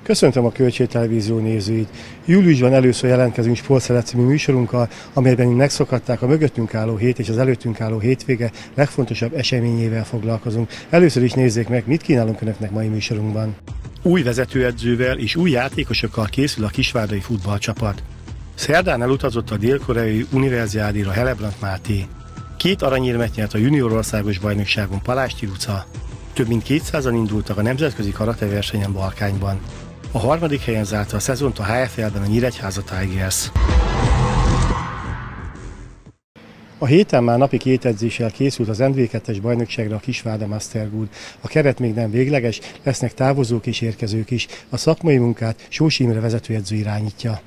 Köszöntöm a Kölcsé Televízió nézőit! Júliusban először jelentkezünk Sportszeret című műsorunkkal, amelyben megszokhatták a mögöttünk álló hét és az előttünk álló hétvége legfontosabb eseményével foglalkozunk. Először is nézzék meg, mit kínálunk Önöknek mai műsorunkban. Új vezetőedzővel és új játékosokkal készül a kisvárdai futballcsapat. Szerdán elutazott a dél-koreai Universiádira Hellebrandt Máté. 2 aranyérmet nyert a junior országos bajnokságon Palásti Luca. Több mint 200-an indultak a nemzetközi karateversenyen Balkányban. A 3. helyen zárta a szezont a HFL-ben a Nyíregyháza Tigers. A héten már napi 2 edzéssel készült az NB2-es bajnokságra a Kisvárda Mastergood. A keret még nem végleges, lesznek távozók és érkezők is. A szakmai munkát Sósi Imre vezetőedző irányítja.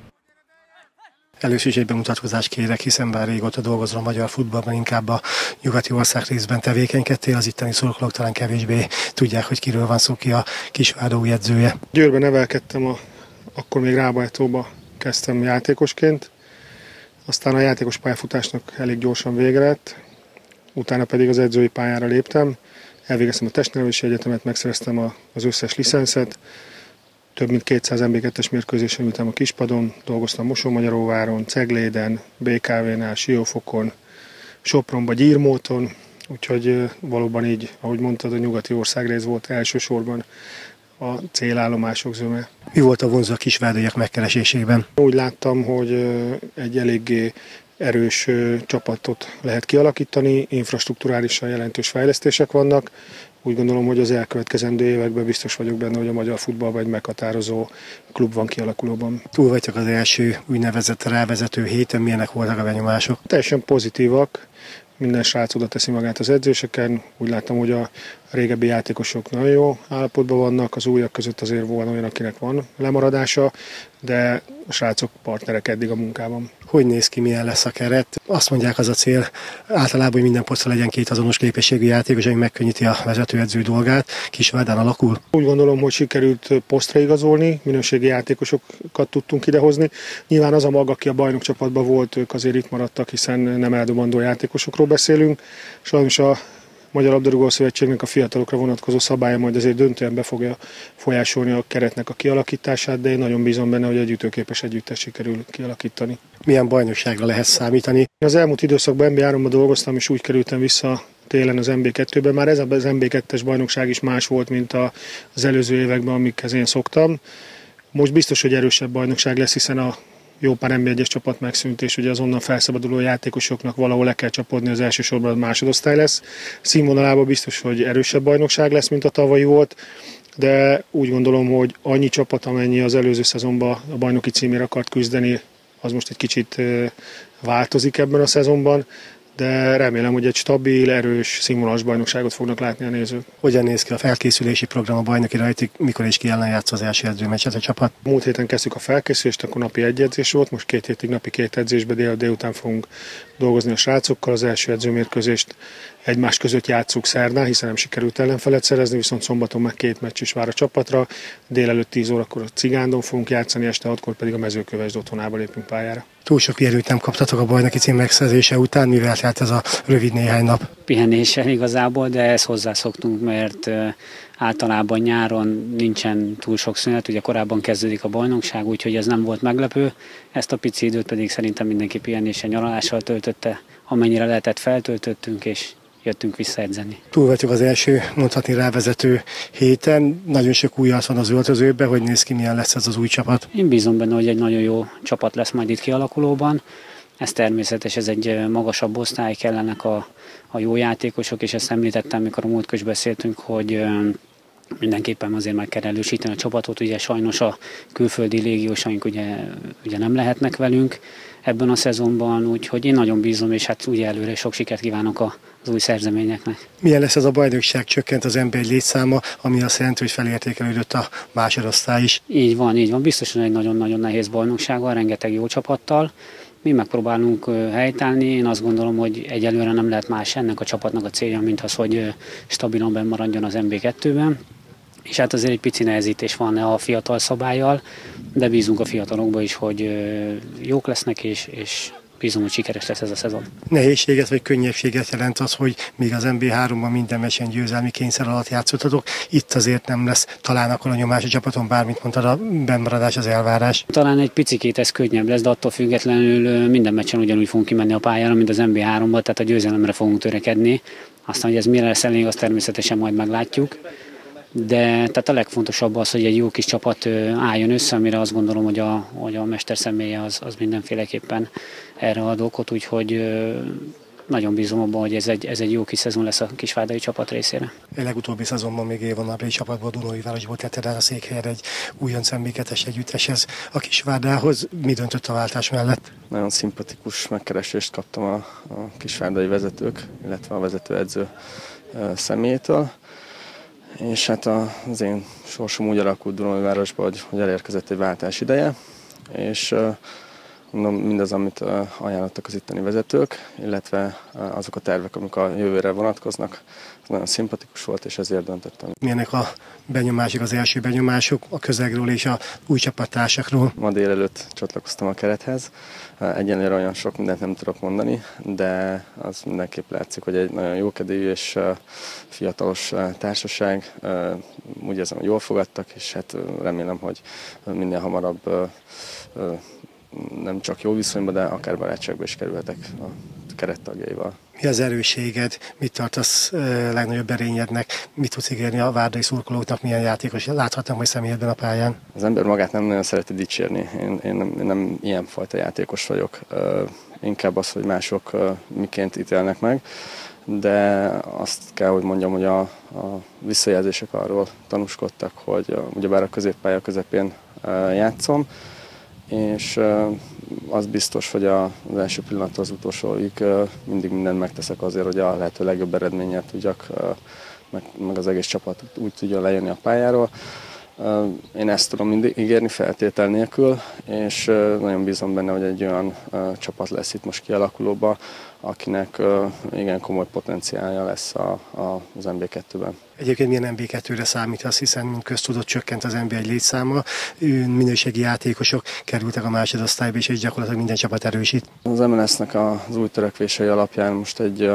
Először is egy bemutatkozást kérek, hiszen bár régóta dolgozom a magyar futballban, inkább a nyugati ország részben tevékenykedtél, az itteni szurkolók talán kevésbé tudják, hogy kiről van szó, ki a Kisvárda új edzője. Győrben nevelkedtem, akkor még Rábajtóba kezdtem játékosként, aztán a játékos pályafutásnak elég gyorsan vége lett, utána pedig az edzői pályára léptem, elvégeztem a testnevelési egyetemet, megszereztem az összes licenszet, több mint 200 NB2-es mérkőzésen ültem a kispadon, dolgoztam Mosonmagyaróváron, Cegléden, BKV-nál, Siófokon, Sopronba, Gyírmóton, úgyhogy valóban így, ahogy mondtad, a nyugati országrész volt elsősorban a célállomások zöme. Mi volt a vonzó a kisvárdaiak megkeresésében? Úgy láttam, hogy egy eléggé erős csapatot lehet kialakítani, infrastrukturálisan jelentős fejlesztések vannak. Úgy gondolom, hogy az elkövetkezendő években biztos vagyok benne, hogy a magyar futballban egy meghatározó klub van kialakulóban. Túl vagytok az első úgynevezett rávezető héten, milyenek voltak a benyomások? Teljesen pozitívak, minden srác oda teszi magát az edzéseken. Úgy láttam, hogy a régebbi játékosok nagyon jó állapotban vannak, az újak között azért van olyan, akinek van lemaradása, de a srácok partnerek eddig a munkában. Hogy néz ki, milyen lesz a keret? Azt mondják, az a cél általában, hogy minden posztra legyen 2 azonos képességű játékos, ami megkönnyíti a vezetőedző dolgát. Kisvárdán alakul? Úgy gondolom, hogy sikerült posztra igazolni, minőségi játékosokat tudtunk idehozni. Nyilván az a maga, aki a bajnokcsapatban volt, ők azért itt maradtak, hiszen nem eldobandó játékosokról beszélünk. Sajnos a Magyar Labdarúgó Szövetségnek a fiatalokra vonatkozó szabálya majd azért döntően be fogja folyásolni a keretnek a kialakítását, de én nagyon bízom benne, hogy egy ütőképes együttes sikerül kialakítani. Milyen bajnokságra lehet számítani? Az elmúlt időszakban NB3-ban dolgoztam, és úgy kerültem vissza télen az NB2-ben. Már ez az NB2-es bajnokság is más volt, mint az előző években, amikhez én szoktam. Most biztos, hogy erősebb bajnokság lesz, hiszen a jó pár NB1-es csapat megszűnt, és ugye az onnan felszabaduló játékosoknak valahol le kell csapodni, az elsősorban a másodosztály lesz. Színvonalában biztos, hogy erősebb bajnokság lesz, mint a tavalyi volt, de úgy gondolom, hogy annyi csapat, amennyi az előző szezonban a bajnoki címért akart küzdeni, az most egy kicsit változik ebben a szezonban, de remélem, hogy egy stabil, erős, színvonalas bajnokságot fognak látni a nézők. Hogyan néz ki a felkészülési program a bajnoki rajtig, mikor is ki ellen játsz az első edzőmeccset a csapat? Múlt héten kezdtük a felkészülést, akkor napi 1 edzés volt, most 2 hétig napi 2 edzésbe, délután fogunk dolgozni a srácokkal, az első edzőmérkőzést egymás között játsszuk szerdán, hiszen nem sikerült ellenfelet szerezni, viszont szombaton meg 2 meccs is vár a csapatra, délelőtt 10 órakor a Cigándon fogunk játszani, este 6-kor pedig a Mezőkövesd otthonába lépünk pályára. Túl sok erőt nem kaptatok a bajnoki cím megszerzése után, mivel telt ez a rövid néhány nap? Pihenésen igazából, de ezt hozzászoktunk, mert általában nyáron nincsen túl sok szünet, ugye korábban kezdődik a bajnokság, úgyhogy ez nem volt meglepő. Ezt a pici időt pedig szerintem mindenki pihenésen, nyaralással töltötte, amennyire lehetett feltöltöttünk, és jöttünk vissza edzeni. Túl vagyok az első, mondhatni rávezető héten. Nagyon sok új arc van az öltözőben, hogy néz ki, milyen lesz ez az új csapat. Én bízom benne, hogy egy nagyon jó csapat lesz majd itt kialakulóban. Ez természetes, ez egy magasabb osztály, kellenek a jó játékosok, és ezt említettem, mikor a múltkor is beszéltünk, hogy mindenképpen azért meg kell erősíteni a csapatot, ugye sajnos a külföldi légiósaink ugye nem lehetnek velünk ebben a szezonban, úgyhogy én nagyon bízom, és hát ugye előre sok sikert kívánok az új szerzeményeknek. Milyen lesz ez a bajnokság? Csökkent az NB1 létszáma, ami azt jelenti, hogy felértékelődött a másodosztály is. Így van. Biztosan egy nagyon-nagyon nehéz bajnokság van, rengeteg jó csapattal. Mi megpróbálunk helytállni, én azt gondolom, hogy egyelőre nem lehet más ennek a csapatnak a célja, mint az, hogy stabilan benn maradjon az NB2-ben. És hát azért egy pici nehezítés van a fiatal szabállyal, de bízunk a fiatalokba is, hogy jók lesznek, és bízom, hogy sikeres lesz ez a szezon. Nehézséget vagy könnyebbséget jelent az, hogy míg az NB3-ban minden meccsen győzelmi kényszer alatt játszottatok, itt azért nem lesz talán akkor a nyomás a csapaton, bármit mondtad, a bennmaradás az elvárás. Talán egy picikét ez könnyebb lesz, de attól függetlenül minden meccsen ugyanúgy fogunk kimenni a pályára, mint az NB3-ban, tehát a győzelemre fogunk törekedni. Aztán, hogy ez mire lesz elég, azt természetesen majd meglátjuk. De tehát a legfontosabb az, hogy egy jó kis csapat álljon össze, amire azt gondolom, hogy a mester személye az mindenféleképpen erre ad okot, úgyhogy nagyon bízom abban, hogy ez egy jó kis szezon lesz a kisvárdai csapat részére. A legutóbbi szezonban még élvonalbeli csapatból, Dunaújvárosból tetted el a székhelyre egy újonc NB2-es együtteshez a Kisvárdához. Mi döntött a váltás mellett? Nagyon szimpatikus megkeresést kaptam a kisvárdai vezetők, illetve a vezetőedző személyétől. És hát az én sorsom úgy alakult Dunaújvárosban, hogy elérkezett egy váltás ideje, és mondom, mindaz, amit ajánlottak az itteni vezetők, illetve azok a tervek, amik a jövőre vonatkoznak, az nagyon szimpatikus volt, és ezért döntöttem. Milyenek a benyomások, az első benyomások a közegről és a új csapattársakról? Ma délelőtt csatlakoztam a kerethez. Egyenlőre olyan sok mindent nem tudok mondani, de az mindenképp látszik, hogy egy nagyon jókedélyű és fiatalos társaság. Úgy érzem, hogy jól fogadtak, és hát remélem, hogy minél hamarabb nem csak jó viszonyban, de akár barátságba is kerülhetek a kerettagjaival. Mi az erősséged? Mit tartasz legnagyobb erényednek? Mit tudsz ígérni a várdai szurkolóknak? Milyen játékos láthatnám, hogy személyedben a pályán? Az ember magát nem nagyon szereti dicsérni. Én nem ilyen fajta játékos vagyok. Inkább az, hogy mások miként ítélnek meg. De azt kell, hogy mondjam, hogy a visszajelzések arról tanúskodtak, hogy ugyebár a középpálya közepén játszom, és az biztos, hogy az első pillanattól az utolsóig mindig mindent megteszek azért, hogy a lehető legjobb eredménnyel tudjak, meg az egész csapat úgy tudja lejönni a pályáról. Én ezt tudom mindig ígérni feltétel nélkül, és nagyon bízom benne, hogy egy olyan csapat lesz itt most kialakulóban, akinek igen komoly potenciálja lesz az NB2-ben. Egyébként milyen NB2-re számítasz, hiszen mint köztudott csökkent az NB1 létszáma, minőségi játékosok kerültek a másodosztályba, és gyakorlatilag minden csapat erősít. Az MLS-nek az új törekvései alapján most egy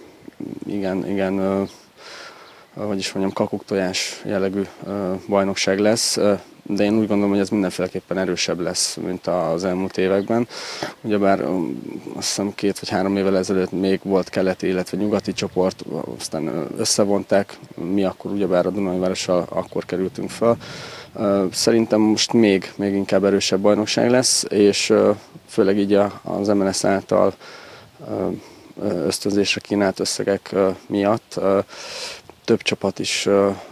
hogy is mondjam, kakuktojás jellegű bajnokság lesz, de én úgy gondolom, hogy ez mindenféleképpen erősebb lesz, mint az elmúlt években. Ugyebár azt hiszem 2 vagy 3 évvel ezelőtt még volt keleti, illetve nyugati csoport, aztán összevonták, mi akkor ugyebár a Dunaújvárossal akkor kerültünk fel. Szerintem most még inkább erősebb bajnokság lesz, és főleg így az MLS által ösztönzésre kínált összegek miatt több csapat is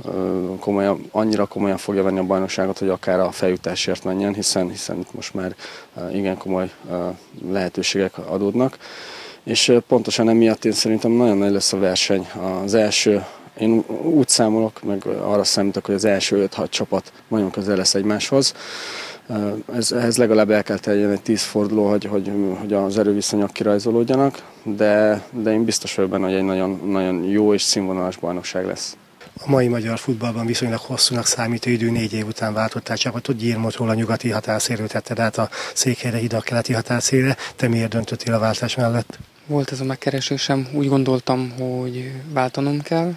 annyira komolyan fogja venni a bajnokságot, hogy akár a feljutásért menjen, hiszen itt most már igen komoly lehetőségek adódnak. És pontosan emiatt én szerintem nagyon nagy lesz a verseny. Az első, én úgy számolok, meg arra számítok, hogy az első 5-6 csapat nagyon közel lesz egymáshoz. Ehhez legalább el kell teljen egy 10 forduló, hogy az erőviszonyok kirajzolódjanak, de én biztos vagyok benne, hogy egy nagyon, nagyon jó és színvonalas bajnokság lesz. A mai magyar futballban viszonylag hosszúnak számító idő, 4 év után váltottál csapatot, Gyirmótról a nyugati határszélről tetted át a Székhelyre, ide a keleti határszélre. Te miért döntöttél a váltás mellett? Volt ez a megkeresésem, úgy gondoltam, hogy váltanom kell.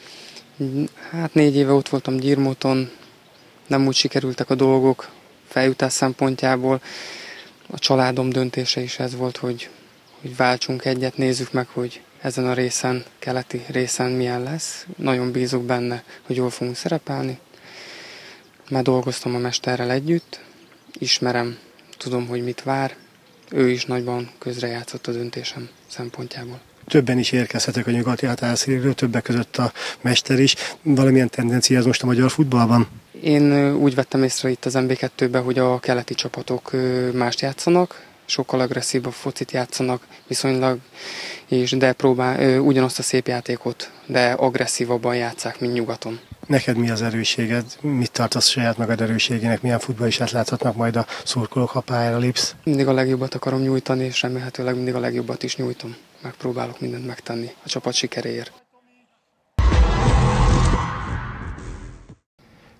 Hát 4 éve ott voltam Gyirmóton, nem úgy sikerültek a dolgok feljutás szempontjából. A családom döntése is ez volt, hogy váltsunk egyet, nézzük meg, hogy ezen a részen, keleti részen milyen lesz. Nagyon bízok benne, hogy jól fogunk szerepelni. Már dolgoztam a mesterrel együtt, ismerem, tudom, hogy mit vár. Ő is nagyban közrejátszott a döntésem szempontjából. Többen is érkezhetek a nyugati határszélről, többek között a mester is. Valamilyen tendencia ez most a magyar futballban? Én úgy vettem észre itt az NB2-ben, hogy a keleti csapatok mást játszanak, sokkal agresszívabb focit játszanak viszonylag, de ugyanazt a szép játékot, de agresszívabban játsszák, mint nyugaton. Neked mi az erősséged? Mit tartasz saját magad erősségének? Milyen futballistát láthatnak majd a szurkolók, ha pályára lépsz? Mindig a legjobbat akarom nyújtani, és remélhetőleg mindig a legjobbat is nyújtom. Megpróbálok mindent megtenni a csapat sikeréért.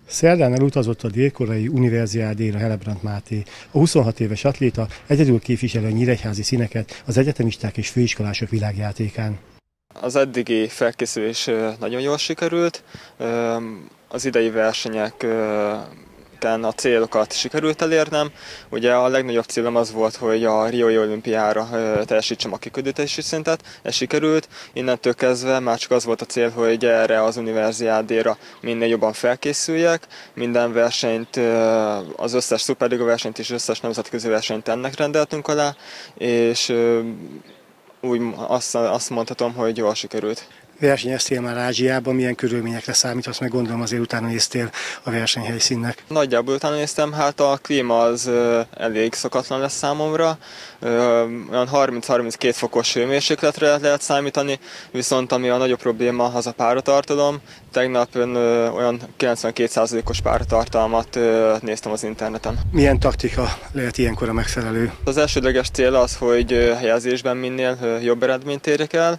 Szerdán elutazott a dél-koreai Universiádéra Helebrant Máté. A 26 éves atléta egyedül képviseli a nyíregyházi színeket az egyetemisták és főiskolások világjátékán. Az eddigi felkészülés nagyon jól sikerült, az idei versenyeken a célokat sikerült elérnem. Ugye a legnagyobb célom az volt, hogy a Riói olimpiára teljesítsem a kiküldetési szintet, ez sikerült. Innentől kezdve már csak az volt a cél, hogy erre az Universiádéra minél jobban felkészüljek. Minden versenyt, az összes szuperliga versenyt és összes nemzetközi versenyt ennek rendeltünk alá, és úgy azt mondhatom, hogy jól sikerült. Versenyeztél már Ázsiában, milyen körülményekre számítasz, meg gondolom azért utána néztél a versenyhelyszínnek? Nagyjából utána néztem, hát a klíma az elég szokatlan lesz számomra, olyan 30-32 fokos hőmérsékletre lehet számítani, viszont ami a nagyobb probléma, az a páratartalom. Tegnap olyan 92%-os páratartalmat néztem az interneten. Milyen taktika lehet ilyenkor a megfelelő? Az elsődleges cél az, hogy helyezésben minél jobb eredményt érjek el.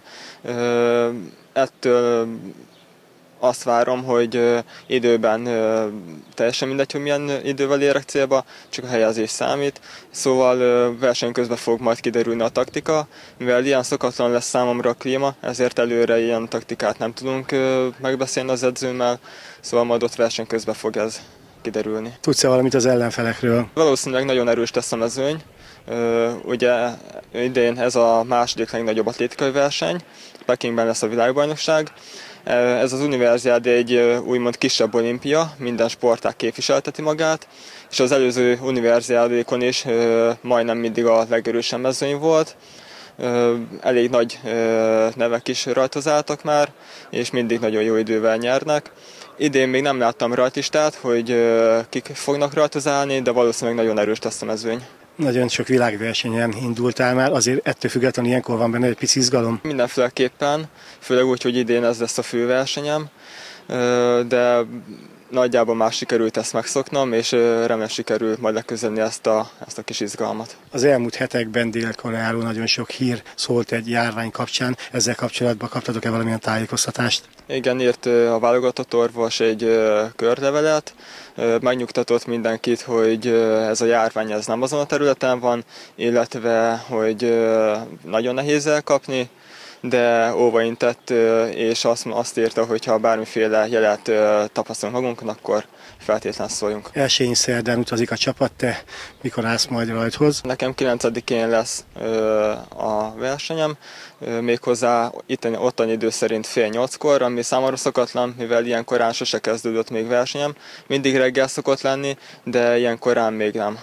Ettől azt várom, hogy időben teljesen mindegy, hogy milyen idővel érek célba, csak a helyezés számít. Szóval verseny közben fog majd kiderülni a taktika, mivel ilyen szokatlan lesz számomra a klíma, ezért előre ilyen taktikát nem tudunk megbeszélni az edzőmmel, szóval majd ott verseny közben fog ez kiderülni. Tudsz-e valamit az ellenfelekről? Valószínűleg nagyon erős lesz a mezőny. Ugye idén ez a második legnagyobb atlétikai verseny, Pekingben lesz a világbajnokság. Ez az Universiád egy úgymond kisebb olimpia, minden sportág képviselteti magát, és az előző Universiádékon is majdnem mindig a legerősebb mezőny volt. Elég nagy nevek is rajtozáltak már, és mindig nagyon jó idővel nyernek. Idén még nem láttam rajtistát, hogy kik fognak rajtozálni, de valószínűleg nagyon erős lesz a mezőny. Nagyon sok világversenyen indultál már, azért ettől függetlenül ilyenkor van benne egy pici izgalom. Mindenféleképpen, főleg úgy, hogy idén ez lesz a főversenyem, de nagyjából már sikerült ezt megszoknom, és remélem sikerül majd leküzdeni ezt a kis izgalmat. Az elmúlt hetekben Dél-Koreáról nagyon sok hír szólt egy járvány kapcsán. Ezzel kapcsolatban kaptatok-e valamilyen tájékoztatást? Igen, írt a válogatott orvos egy körlevelet, megnyugtatott mindenkit, hogy ez a járvány ez nem azon a területen van, illetve hogy nagyon nehéz elkapni, de óvaintett, és azt írta, hogy ha bármiféle jelet tapasztalunk magunkon, akkor feltétlenül szóljunk. Elsőjén szerdán utazik a csapat, te mikor állsz majd rajthoz? Nekem 9-én lesz a versenyem, méghozzá ottani idő szerint 7:30-kor, ami számomra szokatlan, mivel ilyen korán sose kezdődött még versenyem. Mindig reggel szokott lenni, de ilyen korán még nem.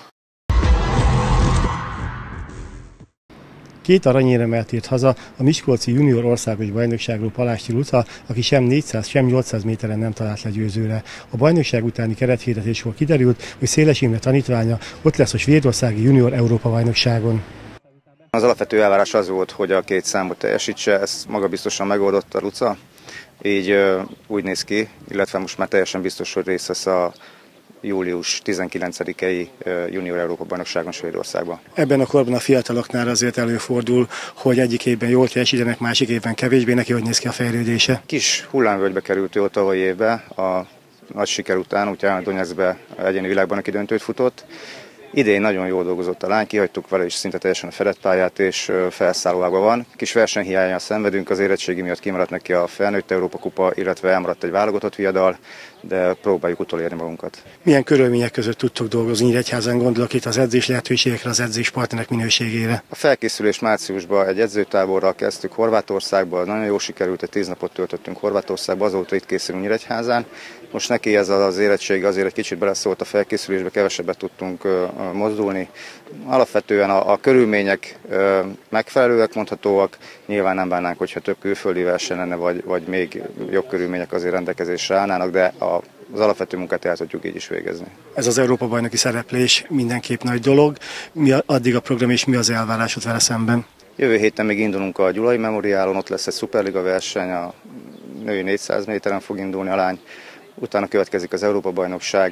2 aranyérmet ért haza a miskolci junior országos bajnokságról Palásti Luca, aki sem 400, sem 800 méteren nem talált le győzőre. A bajnokság utáni kerethirdetésről kiderült, hogy Széles Imre tanítványa ott lesz a svédországi junior Európa-bajnokságon. Az alapvető elvárás az volt, hogy a 2 számot teljesítse, ezt magabiztosan megoldotta Luca. Így úgy néz ki, illetve most már teljesen biztos, hogy részt vesz a július 19-i junior Európa-bajnokságon Svédországban. Ebben a korban a fiataloknál azért előfordul, hogy egyik évben jól teljesítenek, másik évben kevésbé. Neki hogy néz ki a fejlődése? Kis hullámvölgybe került ő a tavalyi évbe, a nagy siker után, úgyhogy a Donetskbe egyéni világbajnoki döntőt futott. Idén nagyon jól dolgozott a lány, kihagytuk vele is szinte teljesen a fedett pályát, és felszállóágban van. Kis versenyhiánnyal szenvedünk, az érettségi miatt kimaradt neki a felnőtt Európa kupa, illetve elmaradt egy válogatott viadal, de próbáljuk utolérni magunkat. Milyen körülmények között tudtok dolgozni Nyíregyházán, gondolok itt az edzés lehetőségekre, az edzéspartnerek minőségére? A felkészülés márciusban egy edzőtáborral kezdtük Horvátországban, nagyon jól sikerült, egy 10 napot töltöttünk Horvátországban, azóta itt készülünk Nyíregyházán. Most neki ez az érettsége azért egy kicsit beleszólt a felkészülésbe, kevesebbet tudtunk mozdulni. Alapvetően a körülmények megfelelőek mondhatóak, nyilván nem bánnánk, hogyha több külföldi verseny lenne, vagy még jobb körülmények azért rendelkezésre állnának, de az alapvető munkát el tudjuk így is végezni. Ez az Európa-bajnoki szereplés mindenképp nagy dolog. Mi addig a program és mi az elvárásod vele szemben? Jövő héten még indulunk a Gyulai Memoriálon, ott lesz egy szuperliga verseny, a női 400 méteren fog indulni a lány. Utána következik az Európa-bajnokság,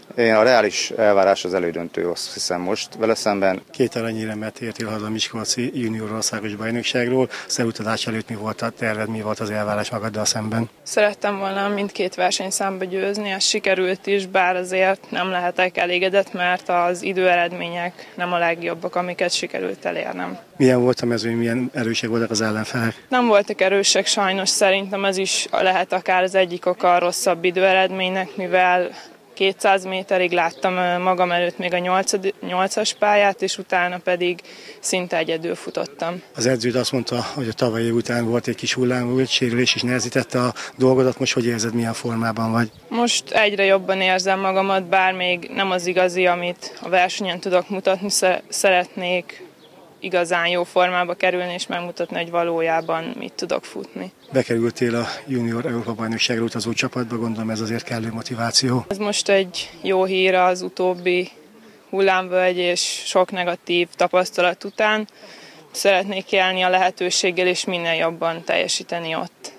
A reális elvárás az elődöntő, azt hiszem most vele szemben. 2 aranyéremet értél haza a Miskolci junior országos bajnokságról. Szerutazás előtt mi volt a terved, mi volt az elvárás magaddal szemben? Szerettem volna mindkét versenyszámba győzni, ez sikerült is, bár azért nem lehetek elégedett, mert az időeredmények nem a legjobbak, amiket sikerült elérnem. Milyen volt a mezőny, milyen erősek voltak az ellenfelek? Nem voltak erősek, sajnos szerintem ez is lehet akár az egyik oka a rosszabb időeredménynek, mivel 200 méterig láttam magam előtt még a 8-as pályát, és utána pedig szinte egyedül futottam. Az edződ azt mondta, hogy a tavalyi után volt egy kis hullámvölgy, sérülés is nehezítette a dolgodat. Most hogy érzed, milyen formában vagy? Most egyre jobban érzem magamat, bár még nem az igazi, amit a versenyen tudok mutatni. Szeretnék igazán jó formába kerülni, és megmutatni, hogy valójában mit tudok futni. Bekerültél a junior Európa-bajnokságra utazó csapatba, gondolom ez azért kellő motiváció. Ez most egy jó hír az utóbbi hullámvölgy és sok negatív tapasztalat után. Szeretnék élni a lehetőséggel és minél jobban teljesíteni ott.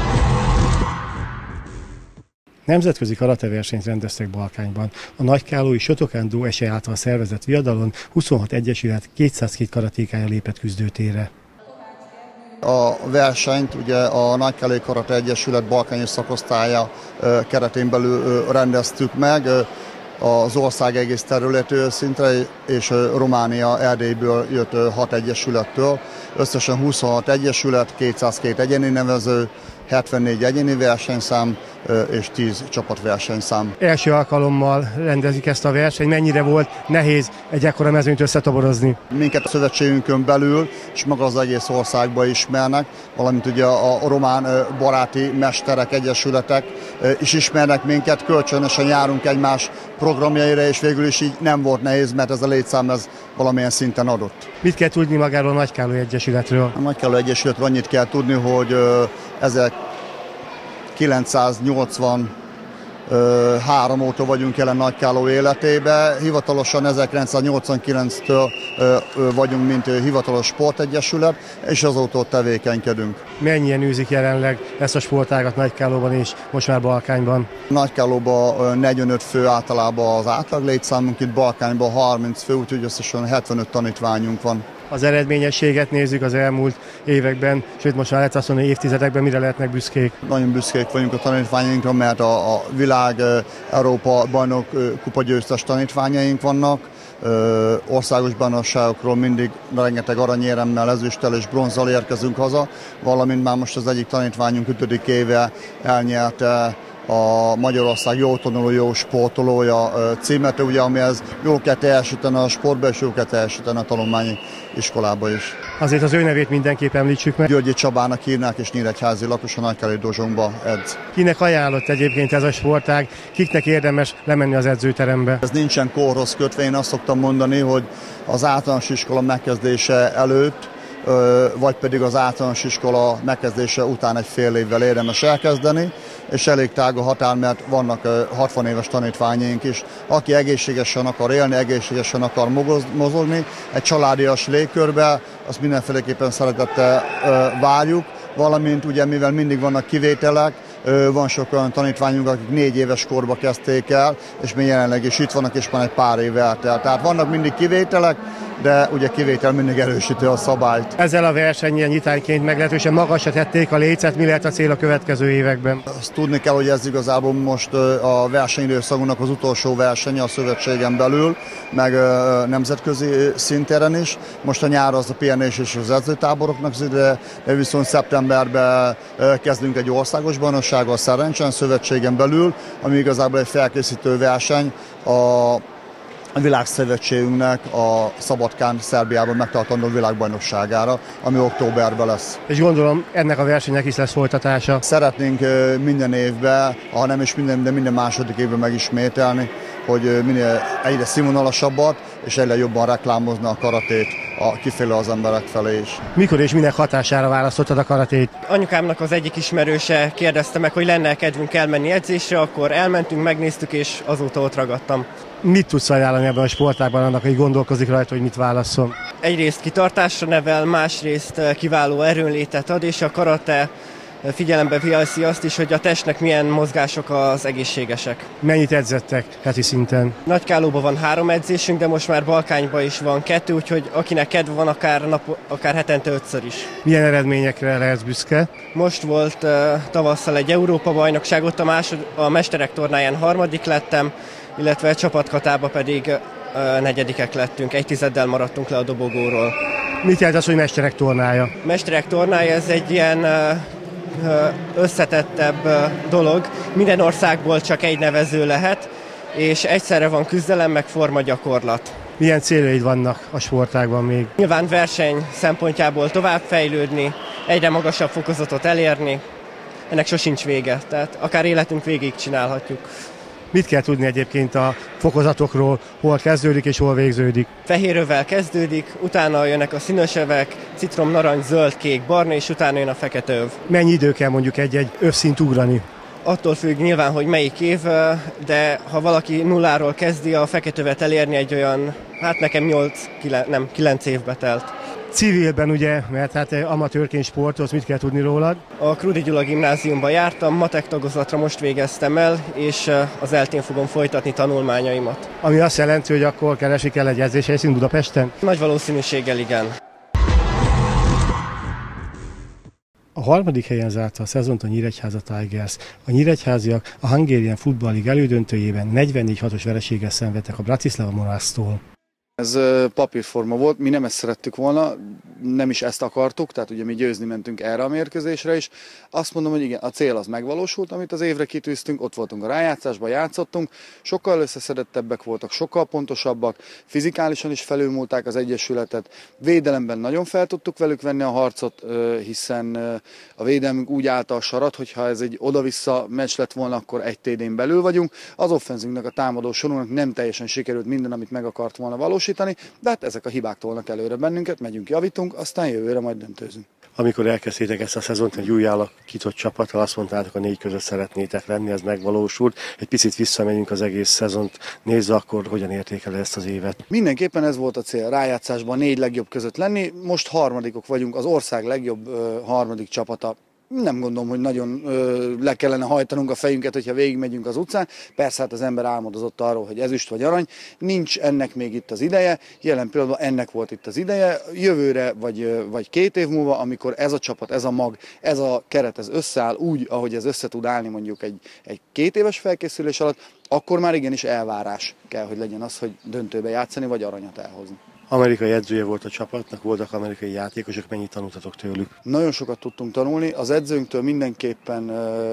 Nemzetközi karateversenyt rendeztek Balkányban. A nagykálói Shotokan-do esély által szervezett viadalon 26 egyesület 202 karatékája lépett küzdőtérre. A versenyt ugye a Nagykálói Karate Egyesület balkányi szakosztálya keretén belül rendeztük meg. Az ország egész területéről szintre, és Románia, Erdélyből jött 6 egyesülettől. Összesen 26 egyesület, 202 egyéni nevező, 74 egyéni versenyszám és 10 csapatversenyszám. Első alkalommal rendezik ezt a versenyt. Mennyire volt nehéz egy ekkora mezőnyt összetoborozni? Minket a szövetségünkön belül, és maga az egész országban ismernek, valamint ugye a román baráti mesterek, egyesületek is ismernek minket, kölcsönösen járunk egymás programjaira, és végül is így nem volt nehéz, mert ez a létszám ez valamilyen szinten adott. Mit kell tudni magáról a Nagykálói Egyesületről? A Nagykálói Egyesületről annyit kell tudni, hogy 1983 óta vagyunk jelen Nagykáló életébe. Hivatalosan 1989-től vagyunk, mint hivatalos sportegyesület, és azóta ott tevékenykedünk. Mennyien űzik jelenleg ezt a sportágat Nagykálóban és most már Balkányban? Nagykálóban 45 fő általában az átlag létszámunk, itt Balkányban 30 fő, úgyhogy összesen 75 tanítványunk van. Az eredményességet nézzük az elmúlt években, sőt most már lehet azt mondani, évtizedekben mire lehetnek büszkék? Nagyon büszkék vagyunk a tanítványainkra, mert a világ, Európa bajnok kupagyőztes tanítványaink vannak. Országos bajnokságokról mindig rengeteg aranyéremmel, ezüsttel és bronzzal érkezünk haza, valamint már most az egyik tanítványunk 5. éve elnyerte a Magyarország jó tanuló, jó sportolója címet, ugye, amihez jól kell teljesíteni a sportba, és jól kell teljesíteni a tanulmányi iskolába is. Azért az ő nevét mindenképp említsük meg. Györgyi Csabának hívnák, és nyíregyházi lakos, a Nagykálói dozsónkba edz. Kinek ajánlott egyébként ez a sportág, kiknek érdemes lemenni az edzőterembe? Ez nincsen korhoz kötve, én azt szoktam mondani, hogy az általános iskola megkezdése előtt, vagy pedig az általános iskola megkezdése után egy fél évvel érdemes elkezdeni, és elég tág a határ, mert vannak 60 éves tanítványaink is. Aki egészségesen akar élni, egészségesen akar mozogni, egy családias légkörbe, azt mindenféleképpen szeretettel várjuk, valamint ugye mivel mindig vannak kivételek, van sok olyan tanítványunk, akik 4 éves korba kezdték el, és még jelenleg is itt vannak, és már egy pár év eltelt. Tehát vannak mindig kivételek, de ugye kivétel mindig erősíti a szabályt. Ezzel a versennyel nyitányként meglehetősen magasra tették a lécet, mi lehet a cél a következő években? Azt tudni kell, hogy ez igazából most a versenyidőszakunknak az utolsó versenye a szövetségen belül, meg nemzetközi szintéren is. Most a nyár az a pihenés és az edzőtáboroknak, de viszont szeptemberben kezdünk egy országos bajnoksággal Szerencsen szövetségen belül, ami igazából egy felkészítő verseny a világszövetségünknek a Szabadkán, Szerbiában megtartandó világbajnokságára, ami októberben lesz. És gondolom ennek a versenynek is lesz folytatása. Szeretnénk minden évben, ha nem is minden, de minden második évben megismételni, hogy minél egyre színvonalasabbat és egyre jobban reklámozni a karatét kifelé az emberek felé is. Mikor és minek hatására választottad a karatét? Anyukámnak az egyik ismerőse kérdezte meg, hogy lenne kedvünk elmenni edzésre, akkor elmentünk, megnéztük, és azóta ott ragadtam. Mit tudsz ajánlani ebben a sportágban annak, hogy gondolkozik rajta, hogy mit válasszon? Egyrészt kitartásra nevel, másrészt kiváló erőnlétet ad, és a karate figyelembe veszi azt is, hogy a testnek milyen mozgások az egészségesek. Mennyit edzettek heti szinten? Nagykálóban van 3 edzésünk, de most már Balkányban is van 2, úgyhogy akinek kedve van, akár hetente 5-ször is. Milyen eredményekre lehetsz büszke? Most volt tavasszal egy Európa-bajnokság, ott a mesterek tornáján 3. lettem, illetve csapatkatában pedig 4. lettünk, 1 tizeddel maradtunk le a dobogóról. Mit jelent az, hogy mesterek tornája? Mesterek tornája, ez egy ilyen összetettebb dolog. Minden országból csak egy nevező lehet, és egyszerre van küzdelem, meg formagyakorlat. Milyen céljaid vannak a sportágban még? Nyilván verseny szempontjából továbbfejlődni, egyre magasabb fokozatot elérni, ennek sosincs vége, tehát akár életünk végig csinálhatjuk. Mit kell tudni egyébként a fokozatokról, hol kezdődik és hol végződik? Fehérövel kezdődik, utána jönnek a színesövek, citrom, narancs, zöld, kék, barna, és utána jön a fekete öv. Mennyi idő kell mondjuk egy övszint ugrani? Attól függ nyilván, hogy melyik év, de ha valaki nulláról kezdi, a feketövet elérni egy olyan, hát nekem 9 évbe telt. Civilben ugye, mert hát amatőrként sportolsz, mit kell tudni rólad? A Krudi Gyula gimnáziumban jártam, matek tagozatra most végeztem el, és az eltén fogom folytatni tanulmányaimat. Ami azt jelenti, hogy akkor keresni kell egy edzéshelyszínt Budapesten? Nagy valószínűséggel igen. A 3. helyen zárta a szezont a Nyíregyháza Tigers. A nyíregyháziak a Hungarian Football League elődöntőjében 44-6-os vereséggel szenvedtek a Bratislava Monásztól. Ez papírforma volt, mi nem ezt szerettük volna, nem is ezt akartuk, tehát ugye mi győzni mentünk erre a mérkőzésre is. Azt mondom, hogy igen, a cél az megvalósult, amit az évre kitűztünk, ott voltunk a rájátszásban, játszottunk, sokkal összeszedettebbek voltak, sokkal pontosabbak, fizikálisan is felülmúlták az egyesületet, védelemben nagyon fel tudtuk velük venni a harcot, hiszen a védelmünk úgy állta a sarat, hogyha ez egy oda-vissza meccs lett volna, akkor egy TD-n belül vagyunk. Az offenzünknek, a támadó sorunknak nem teljesen sikerült minden, amit meg akart volna valósítani, de hát ezek a hibák tolnak előre bennünket, megyünk, javítunk, aztán jövőre majd döntőzünk. Amikor elkezdtétek ezt a szezont egy új alakított csapattal, azt mondtátok, a 4 között szeretnétek lenni, ez megvalósult. Egy picit visszamegyünk az egész szezont nézve, akkor hogyan értékel ezt az évet? Mindenképpen ez volt a cél, rájátszásban 4 legjobb között lenni, most harmadikok vagyunk, az ország legjobb harmadik csapata. Nem gondolom, hogy nagyon le kellene hajtanunk a fejünket, hogyha végigmegyünk az utcán. Persze hát az ember álmodozott arról, hogy ezüst vagy arany. Nincs ennek még itt az ideje. Jelen pillanatban ennek volt itt az ideje. Jövőre vagy 2 év múlva, amikor ez a csapat, ez a mag, ez a keret ez összeáll úgy, ahogy ez össze tud állni mondjuk egy 2 éves felkészülés alatt, akkor már igenis elvárás kell, hogy legyen az, hogy döntőbe játszani, vagy aranyat elhozni. Amerikai edzője volt a csapatnak, voltak amerikai játékosok, mennyit tanultatok tőlük? Nagyon sokat tudtunk tanulni. Az edzőnktől mindenképpen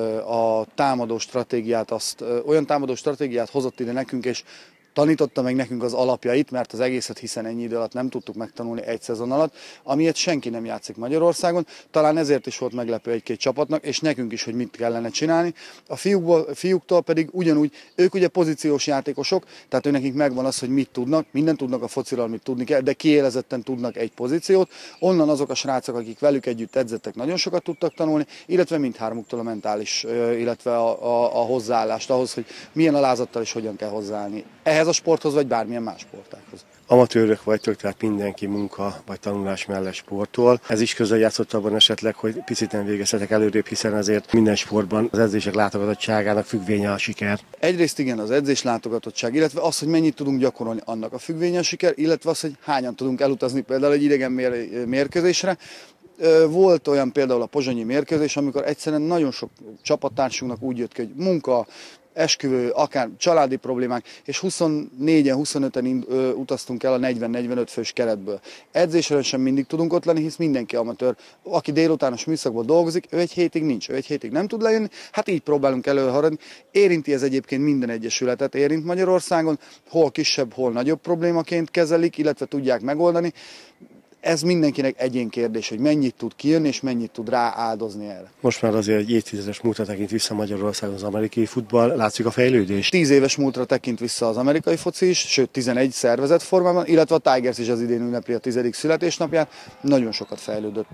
a támadó stratégiát, olyan támadó stratégiát hozott ide nekünk, és tanította meg nekünk az alapjait, mert az egészet hiszen ennyi idő alatt nem tudtuk megtanulni egy szezon alatt, amilyet senki nem játszik Magyarországon. Talán ezért is volt meglepő egy-két csapatnak, és nekünk is, hogy mit kellene csinálni. A fiúktól pedig ugyanúgy, ők ugye pozíciós játékosok, tehát nekik megvan az, hogy mit tudnak, mindent tudnak a fociról, mit tudni kell, de kiélezetten tudnak egy pozíciót. Onnan azok a srácok, akik velük együtt edzettek, nagyon sokat tudtak tanulni, illetve mindhármuktól a mentális, illetve a hozzáállást ahhoz, hogy milyen alázattal és hogyan kell hozzáállni ehhez a sporthoz, vagy bármilyen más sportághoz. Amatőrök vagytok, tehát mindenki munka vagy tanulás mellett sportol. Ez is közrejátszott abban esetleg, hogy picit nem végeztetek előrébb, hiszen azért minden sportban az edzések látogatottságának függvénye a siker. Egyrészt igen, az edzés látogatottság, illetve az, hogy mennyit tudunk gyakorolni, annak a függvénye a siker, illetve az, hogy hányan tudunk elutazni például egy idegen mérkőzésre. Volt olyan például a pozsonyi mérkőzés, amikor egyszerűen nagyon sok csapattársunknak úgy jött ki, hogy munka, esküvő, akár családi problémák, és 24-en, 25-en utaztunk el a 40-45 fős keretből. Edzésre sem mindig tudunk ott lenni, hisz mindenki amatőr. Aki délutános műszakban dolgozik, ő egy hétig nincs, ő egy hétig nem tud lejönni, hát így próbálunk előharadni. Érinti ez egyébként minden egyesületet, érint Magyarországon, hol kisebb, hol nagyobb problémaként kezelik, illetve tudják megoldani. Ez mindenkinek egyénkérdés, hogy mennyit tud kijönni, és mennyit tud rááldozni erre. Most már azért egy évtizedes múltra tekint vissza Magyarországon az amerikai futball, látszik a fejlődés? 10 éves múltra tekint vissza az amerikai foci is, sőt 11 szervezett formában, illetve a Tigers is az idén ünnepli a 10. születésnapját. Nagyon sokat fejlődött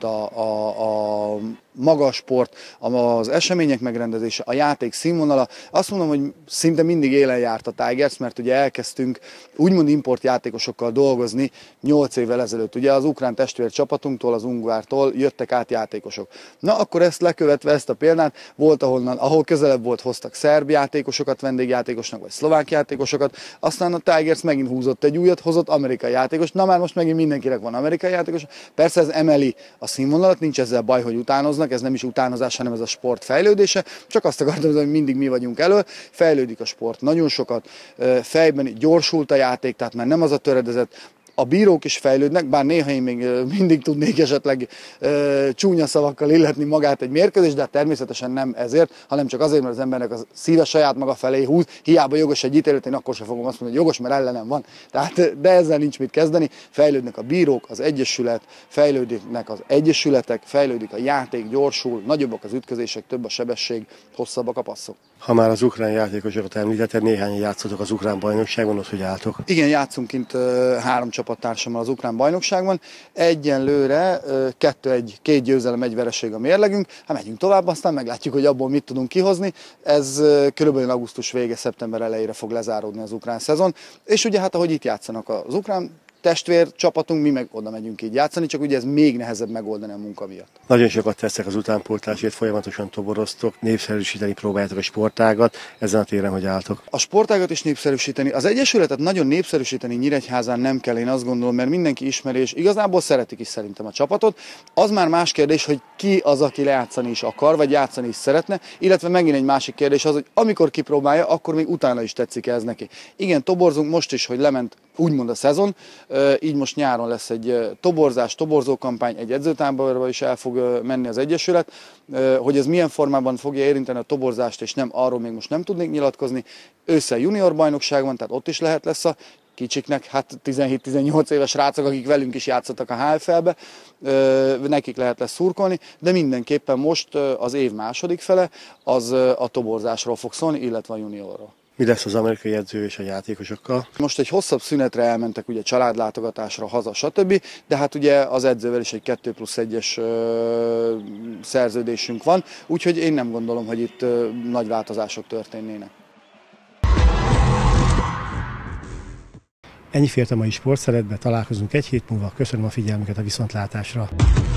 a maga a sport, az események megrendezése, a játék színvonala. Azt mondom, hogy szinte mindig élen járt a Tigers, mert ugye elkezdtünk úgymond importjátékosokkal dolgozni 8 évvel ezelőtt. Ugye az ukrán testvércsapatunktól, az Ungvártól jöttek át játékosok. Na akkor ezt lekövetve, ezt a példát, volt ahol közelebb volt, hoztak szerb játékosokat vendégjátékosnak, vagy szlovák játékosokat, aztán a Tigers megint húzott egy újat, hozott amerikai játékos, na már most megint mindenkinek van amerikai játékos. Persze ez emeli a színvonalat, nincs ezzel baj, hogy utánoznak, ez nem is utánozás, hanem ez a sport fejlődése, csak azt akartam, hogy mindig mi vagyunk elő, fejlődik a sport nagyon sokat, fejben gyorsult a játék, tehát már nem az a töredezett. A bírók is fejlődnek, bár néha én még mindig tudnék esetleg csúnya szavakkal illetni magát egy mérkőzést, de hát természetesen nem ezért, hanem csak azért, mert az embernek a szíve saját maga felé húz, hiába jogos egy ítélet, én akkor sem fogom azt mondani, hogy jogos, mert ellenem van. Tehát, de ezzel nincs mit kezdeni, fejlődnek a bírók, az egyesület, fejlődnek az egyesületek, fejlődik a játék, gyorsul, nagyobbak az ütközések, több a sebesség, hosszabbak a passzok. Ha már az ukrán játékosokat említetted, néhányan játszottatok az ukrán bajnokságban, ott hogy álltok? Igen, játszunk kint 3 csapattársammal az ukrán bajnokságban. Egyenlőre 2 győzelem, 1 vereség a mérlegünk. Hát megyünk tovább, aztán meglátjuk, hogy abból mit tudunk kihozni. Ez körülbelül augusztus vége, szeptember elejére fog lezáródni az ukrán szezon. És ugye hát ahogy itt játszanak az ukrán testvér csapatunk, mi meg oda megyünk így játszani, csak ugye ez még nehezebb megoldani a munka miatt. Nagyon sokat teszek az utánpótlásért, folyamatosan toboroztok, népszerűsíteni próbáljátok a sportágat, ezen a téren hogy álltok? A sportágat is népszerűsíteni. Az egyesületet nagyon népszerűsíteni Nyíregyházán nem kell, én azt gondolom, mert mindenki ismeri, és igazából szeretik is szerintem a csapatot. Az már más kérdés, hogy ki az, aki lejátszani is akar, vagy játszani is szeretne, illetve megint egy másik kérdés az, hogy amikor kipróbálja, akkor még utána is tetszik ez neki. Igen, toborzunk most is, hogy lement úgymond a szezon, így most nyáron lesz egy toborzókampány, egy edzőtáborba is el fog menni az egyesület, hogy ez milyen formában fogja érinteni a toborzást, és nem, arról még most nem tudnék nyilatkozni. Ősszel junior bajnokság van, tehát ott is lesz a kicsiknek, hát 17-18 éves srácok, akik velünk is játszottak a HFL-be, nekik lesz szurkolni, de mindenképpen most az év második fele az a toborzásról fog szólni, illetve a juniorról. Mi lesz az amerikai edző és a játékosokkal? Most egy hosszabb szünetre elmentek, ugye családlátogatásra, haza, stb. De hát ugye az edzővel is egy 2+1-es szerződésünk van, úgyhogy én nem gondolom, hogy itt nagy változások történnének. Ennyi fért a mai Sportszeretbe, találkozunk egy hét múlva, köszönöm a figyelmüket, a viszontlátásra!